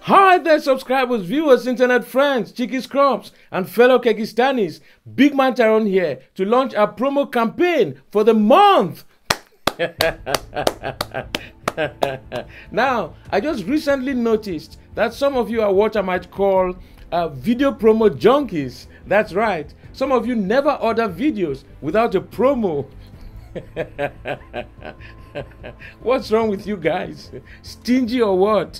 Hi there, subscribers, viewers, internet friends, Cheeky Scrubs, and fellow Kekistanis. Big Man Tyrone here to launch a promo campaign for the month. Now, I just recently noticed that some of you are what I might call video promo junkies. That's right. Some of you never order videos without a promo. What's wrong with you guys? Stingy or what?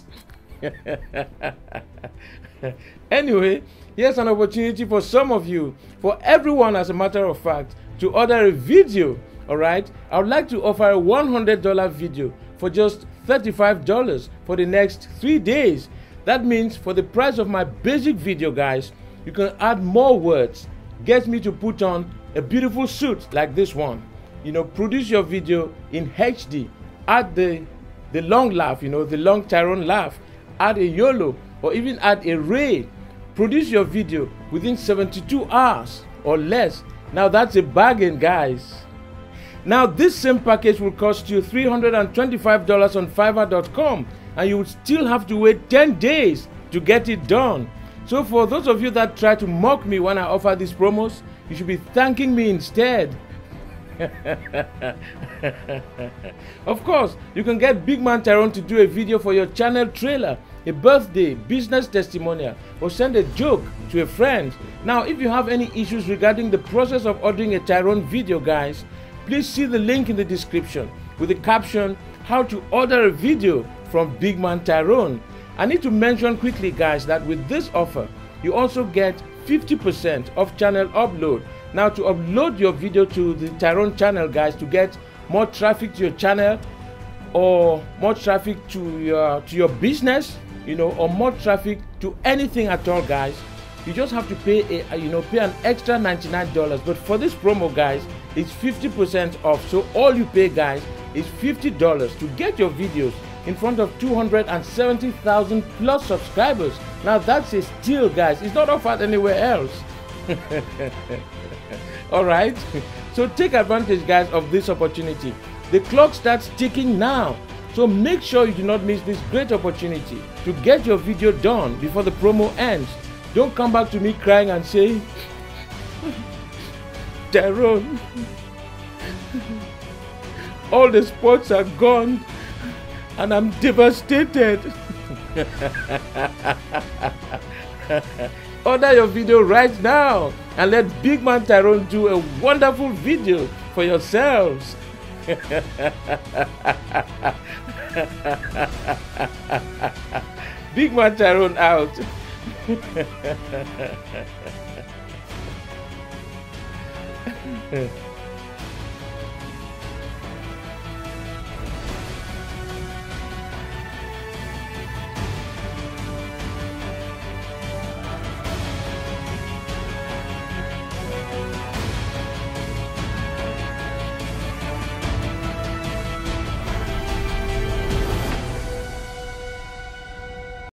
Anyway, here's an opportunity for some of you, for everyone as a matter of fact, to order a video. Alright, I would like to offer a $100 video for just $35 for the next 3 days. That means for the price of my basic video, guys, you can add more words, get me to put on a beautiful suit like this one, produce your video in HD, add the long laugh, the long Tyrone laugh, add a YOLO, or even add a Ray. Produce your video within 72 hours or less. Now that's a bargain, guys. Now this same package will cost you $325 on Fiverr.com, and you would still have to wait 10 days to get it done. So for those of you that try to mock me when I offer these promos, you should be thanking me instead. Of course, you can get Big Man Tyrone to do a video for your channel trailer, a birthday, business testimonial, or send a joke to a friend. Now, if you have any issues regarding the process of ordering a Tyrone video, guys, please see the link in the description with the caption, "How to order a video from Big Man Tyrone." I need to mention quickly, guys, that with this offer, you also get 50% off channel upload. Now, to upload your video to the Tyrone channel, guys, to get more traffic to your channel, or more traffic to your business, or more traffic to anything at all, guys, you just have to pay pay an extra $99. But for this promo, guys, it's 50% off. So all you pay, guys, is $50 to get your videos in front of 270,000 plus subscribers. Now that's a steal, guys. It's not offered anywhere else. All right, so take advantage, guys, of this opportunity. The clock starts ticking now, so make sure you do not miss this great opportunity to get your video done before the promo ends. Don't come back to me crying and say, "Tyrone, all the spots are gone and I'm devastated." Order your video right now and let Big Man Tyrone do a wonderful video for yourselves. Big Man Tyrone out.